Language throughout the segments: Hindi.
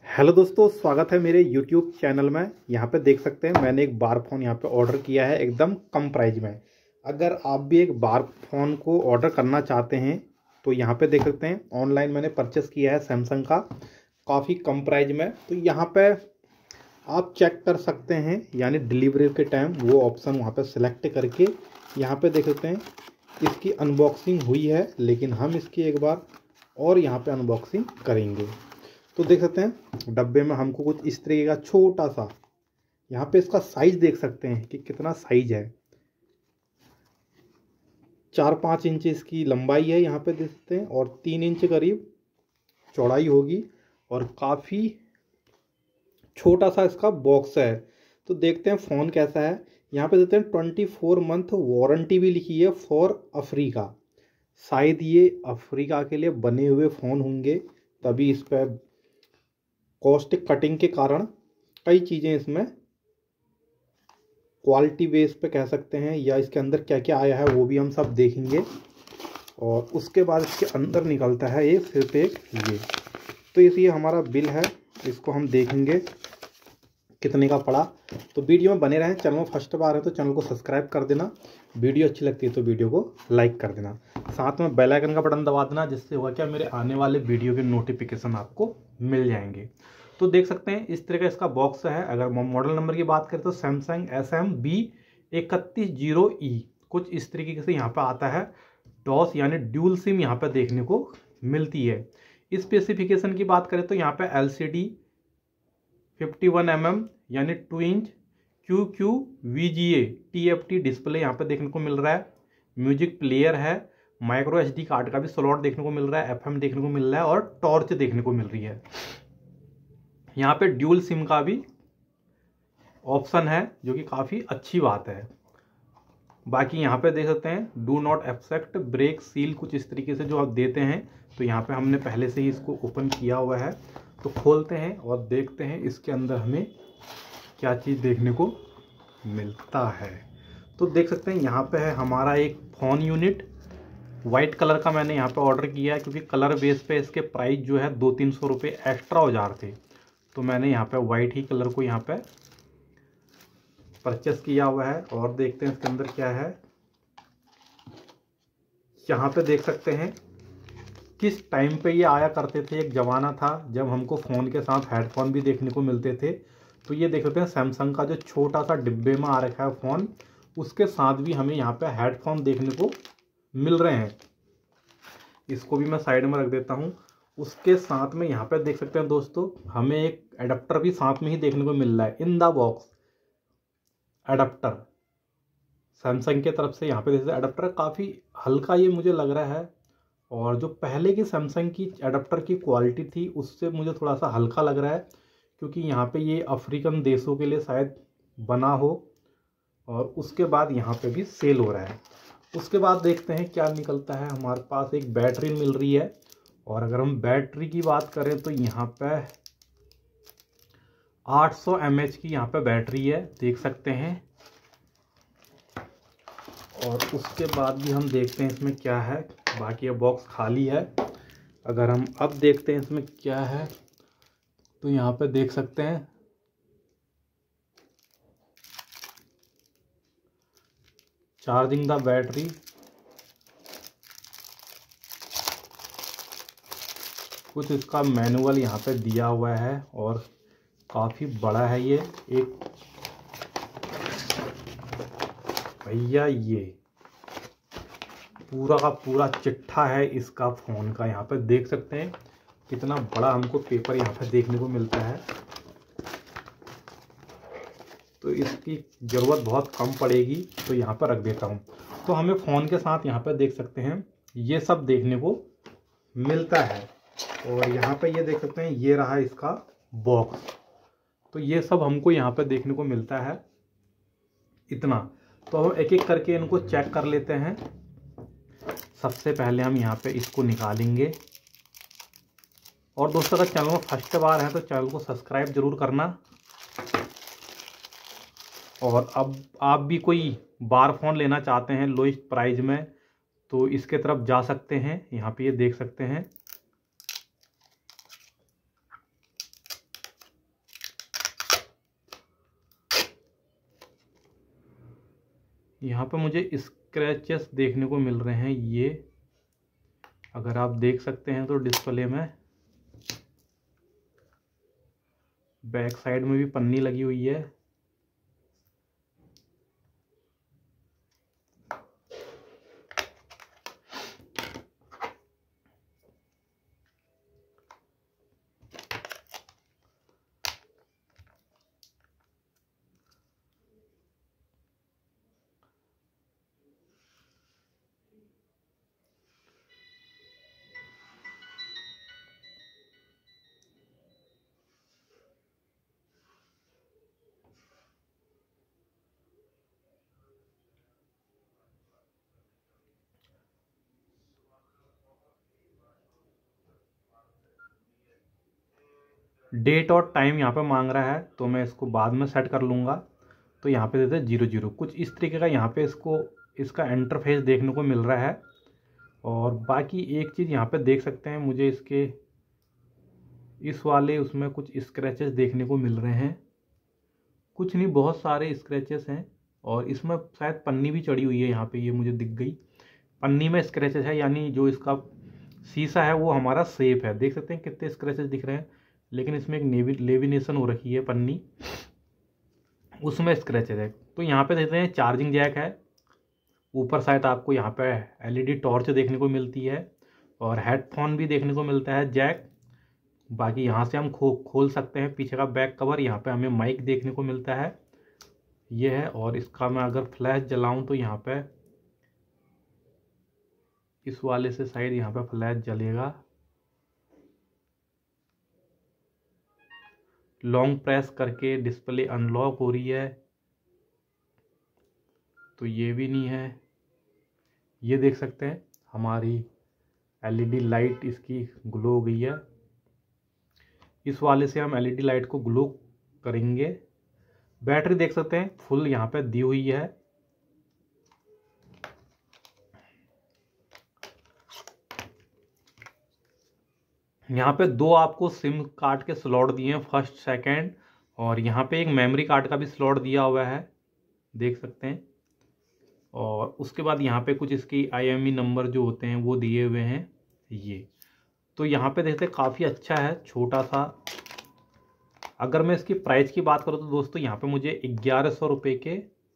हेलो दोस्तों, स्वागत है मेरे YouTube चैनल में। यहाँ पे देख सकते हैं मैंने एक बार फ़ोन यहाँ पे ऑर्डर किया है एकदम कम प्राइस में। अगर आप भी एक बार फ़ोन को ऑर्डर करना चाहते हैं तो यहाँ पे देख सकते हैं ऑनलाइन मैंने परचेस किया है सैमसंग का काफ़ी कम प्राइस में। तो यहाँ पे आप चेक कर सकते हैं, यानी डिलीवरी के टाइम वो ऑप्शन वहाँ पर सिलेक्ट करके यहाँ पर देख सकते हैं इसकी अनबॉक्सिंग हुई है, लेकिन हम इसकी एक बार और यहाँ पर अनबॉक्सिंग करेंगे। तो देख सकते हैं डब्बे में हमको कुछ इस तरीके का छोटा सा, यहाँ पे इसका साइज देख सकते हैं कि कितना साइज है। 4-5 इंच इसकी लंबाई है यहाँ पे देख सकते हैं, और 3 इंच करीब चौड़ाई होगी, और काफ़ी छोटा सा इसका बॉक्स है। तो देखते हैं फ़ोन कैसा है। यहाँ पे देते हैं 24 मंथ वारंटी भी लिखी है फॉर अफ्रीका। शायद ये अफ्रीका के लिए बने हुए फ़ोन होंगे, तभी इस पर कॉस्ट कटिंग के कारण कई चीज़ें इसमें क्वालिटी बेस पे कह सकते हैं, या इसके अंदर क्या क्या आया है वो भी हम सब देखेंगे। और उसके बाद इसके अंदर निकलता है ये सिर्फ एक ये। तो ये हमारा बिल है, इसको हम देखेंगे कितने का पड़ा। तो वीडियो में बने रहें। चैनल में फर्स्ट बार है तो चैनल को सब्सक्राइब कर देना, वीडियो अच्छी लगती है तो वीडियो को लाइक कर देना, साथ में बेल आइकन का बटन दबा देना, जिससे होगा क्या मेरे आने वाले वीडियो के नोटिफिकेशन आपको मिल जाएंगे। तो देख सकते हैं इस तरह का इसका बॉक्स है। अगर मॉडल नंबर की बात करें तो सैमसंग SM-B3110E कुछ इस तरीके से यहाँ पर आता है। डॉस यानी ड्यूल सिम यहाँ पर देखने को मिलती है। स्पेसिफिकेशन की बात करें तो यहाँ पे LCD 51mm यानी 2 इंच QQVGA TFT डिस्प्ले यहाँ पे देखने को मिल रहा है। म्यूजिक प्लेयर है, माइक्रो SD कार्ड का भी स्लॉट देखने को मिल रहा है, FM देखने को मिल रहा है, और टॉर्च देखने को मिल रही है। यहाँ पे ड्यूल सिम का भी ऑप्शन है, जो कि काफ़ी अच्छी बात है। बाकी यहाँ पे देख सकते हैं do not accept break seal कुछ इस तरीके से जो आप देते हैं। तो यहाँ पे हमने पहले से ही इसको ओपन किया हुआ है, तो खोलते हैं और देखते हैं इसके अंदर हमें क्या चीज़ देखने को मिलता है। तो देख सकते हैं यहाँ पे है हमारा एक फ़ोन यूनिट। वाइट कलर का मैंने यहाँ पे ऑर्डर किया है, क्योंकि कलर बेस पे इसके प्राइस जो है 200-300 रुपये एक्स्ट्रा हो जा रहे थे। तो मैंने यहाँ पे वाइट ही कलर को यहाँ पे परचेस किया हुआ है। और देखते हैं इसके अंदर क्या है। यहाँ पे देख सकते हैं किस टाइम पे ये आया करते थे। एक ज़माना था जब हमको फ़ोन के साथ हेडफोन भी देखने को मिलते थे। तो ये देख सकते हैं सैमसंग का जो छोटा सा डिब्बे में आ रखा है फ़ोन, उसके साथ भी हमें यहाँ पे हेडफोन देखने को मिल रहे हैं। इसको भी मैं साइड में रख देता हूँ। उसके साथ में यहाँ पे देख सकते हैं दोस्तों, हमें एक एडाप्टर भी साथ में ही देखने को मिल रहा है। In the box adapter Samsung के तरफ से यहाँ पे जैसे एडाप्टर काफ़ी हल्का ये मुझे लग रहा है, और जो पहले की सैमसंग की एडाप्टर की क्वालिटी थी उससे मुझे थोड़ा सा हल्का लग रहा है, क्योंकि यहाँ पे ये अफ्रीकन देशों के लिए शायद बना हो, और उसके बाद यहाँ पे भी सेल हो रहा है। उसके बाद देखते हैं क्या निकलता है। हमारे पास एक बैटरी मिल रही है, और अगर हम बैटरी की बात करें तो यहाँ पे 800 mAh की यहाँ पे बैटरी है, देख सकते हैं। और उसके बाद भी हम देखते हैं इसमें क्या है। बाकी ये बॉक्स खाली है। अगर हम अब देखते हैं इसमें क्या है, तो यहाँ पे देख सकते हैं चार्जिंग द बैटरी, कुछ इसका मैनुअल यहाँ पे दिया हुआ है, और काफ़ी बड़ा है ये। एक भैया ये पूरा का पूरा चिट्ठा है इसका फ़ोन का। यहाँ पे देख सकते हैं कितना बड़ा हमको पेपर यहाँ पे देखने को मिलता है। तो इसकी ज़रूरत बहुत कम पड़ेगी, तो यहाँ पर रख देता हूँ। तो हमें फ़ोन के साथ यहाँ पर देख सकते हैं ये सब देखने को मिलता है। और यहाँ पे ये देख सकते हैं ये रहा इसका बॉक्स। तो ये सब हमको यहाँ पे देखने को मिलता है इतना। तो हम एक एक करके इनको चेक कर लेते हैं। सबसे पहले हम यहाँ पे इसको निकालेंगे। और दोस्तों अगर चैनल में फर्स्ट बार है तो चैनल को सब्सक्राइब जरूर करना। और अब आप भी कोई बार फ़ोन लेना चाहते हैं लोएस्ट प्राइस में, तो इसके तरफ जा सकते हैं। यहाँ पे ये देख सकते हैं यहाँ पे मुझे स्क्रैचेस देखने को मिल रहे हैं, ये अगर आप देख सकते हैं तो डिस्प्ले में बैक साइड में भी पन्नी लगी हुई है। डेट और टाइम यहाँ पे मांग रहा है, तो मैं इसको बाद में सेट कर लूँगा। तो यहाँ पे देते 00, कुछ इस तरीके का यहाँ पे इसका इंटरफेस देखने को मिल रहा है। और बाकी एक चीज़ यहाँ पे देख सकते हैं, मुझे इसके इस वाले उसमें कुछ स्क्रैचेस देखने को मिल रहे हैं, कुछ नहीं बहुत सारे स्क्रैचेस हैं। और इसमें शायद पन्नी भी चढ़ी हुई है, यहाँ पे ये मुझे दिख गई, पन्नी में स्क्रैचेस है, यानी जो इसका शीशा है वो हमारा सेफ है। देख सकते हैं कितने स्क्रैचेस दिख रहे हैं, लेकिन इसमें एक लेविनेशन हो रखी है पन्नी, उसमें स्क्रैचेस है। तो यहाँ पे देखते हैं चार्जिंग जैक है, ऊपर साइड आपको यहाँ पे एलईडी टॉर्च देखने को मिलती है, और हेडफोन भी देखने को मिलता है जैक। बाकी यहाँ से हम खोल सकते हैं पीछे का बैक कवर, यहाँ पे हमें माइक देखने को मिलता है, ये है। और इसका मैं अगर फ्लैश जलाऊं तो यहाँ पे इस वाले से साइड यहाँ पे फ्लैश जलेगा। लॉन्ग प्रेस करके डिस्प्ले अनलॉक हो रही है, तो ये भी नहीं है। ये देख सकते हैं हमारी एलईडी लाइट इसकी ग्लो हो गई है, इस वाले से हम एलईडी लाइट को ग्लो करेंगे। बैटरी देख सकते हैं फुल यहाँ पे दी हुई है। यहाँ पे 2 आपको सिम कार्ड के स्लॉट दिए हैं, फर्स्ट सेकंड, और यहाँ पे एक मेमोरी कार्ड का भी स्लॉट दिया हुआ है, देख सकते हैं। और उसके बाद यहाँ पे कुछ इसकी IMEI नंबर जो होते हैं वो दिए हुए हैं ये। तो यहाँ पे देखते हैं काफ़ी अच्छा है, छोटा सा। अगर मैं इसकी प्राइस की बात करूँ तो दोस्तों यहाँ पे मुझे 1100 रुपये के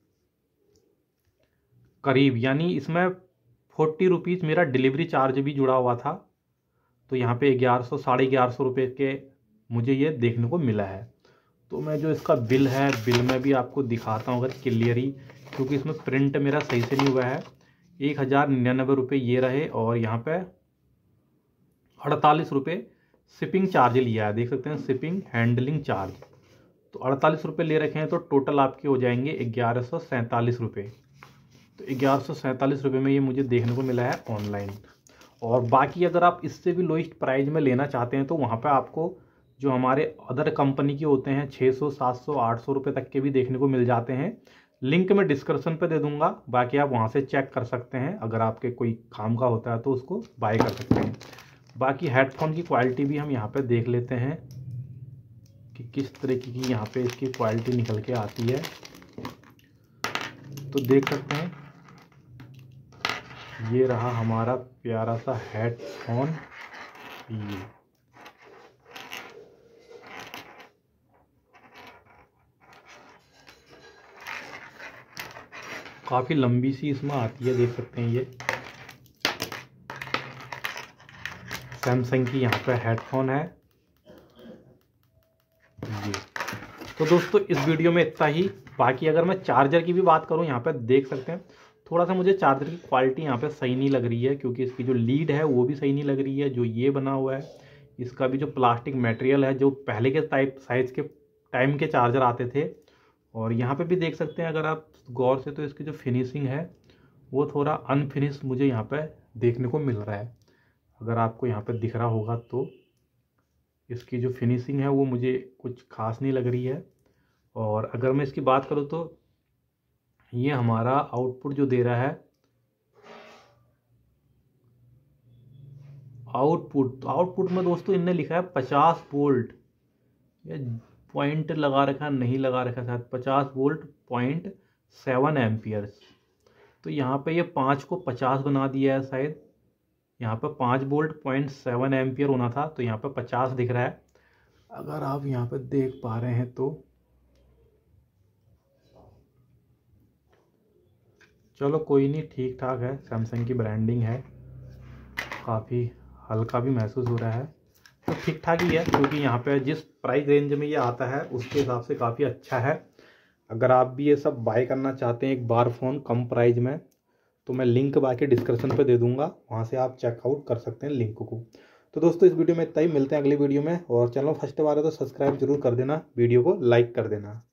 करीब, यानी इसमें 40 रुपीज़ मेरा डिलीवरी चार्ज भी जुड़ा हुआ था, तो यहाँ पे 1100 1150 रुपये के मुझे ये देखने को मिला है। तो मैं जो इसका बिल है, बिल में भी आपको दिखाता हूँ अगर क्लियरली, क्योंकि इसमें प्रिंट मेरा सही से नहीं हुआ है। 1099 रुपये ये रहे, और यहाँ पे 48 रुपये शिपिंग चार्ज लिया है, देख सकते हैं शिपिंग हैंडलिंग चार्ज। तो 48 रुपये ले रखे हैं, तो टोटल आपके हो जाएंगे 1147 रुपये। तो 1147 रुपये में ये मुझे देखने को मिला है ऑनलाइन। और बाकी अगर आप इससे भी लोएस्ट प्राइस में लेना चाहते हैं तो वहाँ पे आपको जो हमारे अदर कंपनी के होते हैं 600 700 800 रुपये तक के भी देखने को मिल जाते हैं। लिंक मैं डिस्क्रिप्शन पे दे दूंगा, बाकी आप वहाँ से चेक कर सकते हैं, अगर आपके कोई काम का होता है तो उसको बाय कर सकते हैं। बाकी हेडफोन की क्वालिटी भी हम यहाँ पे देख लेते हैं कि किस तरीके की यहाँ पे इसकी क्वालिटी निकल के आती है। तो देख सकते हैं ये रहा हमारा प्यारा सा हेडफोन, ये काफ़ी लंबी सी इसमें आती है, देख सकते हैं। ये सैमसंग की यहाँ पे हेडफोन है ये। तो दोस्तों इस वीडियो में इतना ही। बाकी अगर मैं चार्जर की भी बात करूँ, यहाँ पे देख सकते हैं थोड़ा सा मुझे चार्जर की क्वालिटी यहाँ पे सही नहीं लग रही है, क्योंकि इसकी जो लीड है वो भी सही नहीं लग रही है। जो ये बना हुआ है, इसका भी जो प्लास्टिक मटेरियल है, जो पहले के साइज़ के टाइम के चार्जर आते थे। और यहाँ पे भी देख सकते हैं अगर आप गौर से, तो इसकी जो फिनिशिंग है वो थोड़ा अनफिनिश मुझे यहाँ पे देखने को मिल रहा है। अगर आपको यहाँ पे दिख रहा होगा तो इसकी जो फिनिशिंग है वो मुझे कुछ खास नहीं लग रही है। और अगर मैं इसकी बात करूँ तो ये हमारा आउटपुट जो दे रहा है, आउटपुट में दोस्तों इनने लिखा है 50 वोल्ट, या पॉइंट लगा रखा नहीं लगा रखा, शायद 50 वोल्ट 0.7 एम्पियर्स। तो यहाँ पे ये 5 को 50 बना दिया है शायद। यहाँ पे 5 वोल्ट 0.7 एम्पियर होना था, तो यहाँ पे 50 दिख रहा है। अगर आप यहाँ पे देख पा रहे हैं तो चलो कोई नहीं, ठीक ठाक है। सैमसंग की ब्रांडिंग है, काफ़ी हल्का भी महसूस हो रहा है, तो ठीक ठाक ही है। क्योंकि यहाँ पे जिस प्राइस रेंज में ये आता है उसके हिसाब से काफ़ी अच्छा है। अगर आप भी ये सब बाय करना चाहते हैं एक बार फ़ोन कम प्राइस में, तो मैं लिंक बाकी डिस्क्रिप्शन पे दे दूंगा, वहाँ से आप चेकआउट कर सकते हैं लिंक को। तो दोस्तों इस वीडियो में इतना ही, मिलते हैं अगली वीडियो में। और चैनल फर्स्ट बार है तो सब्सक्राइब जरूर कर देना, वीडियो को लाइक कर देना।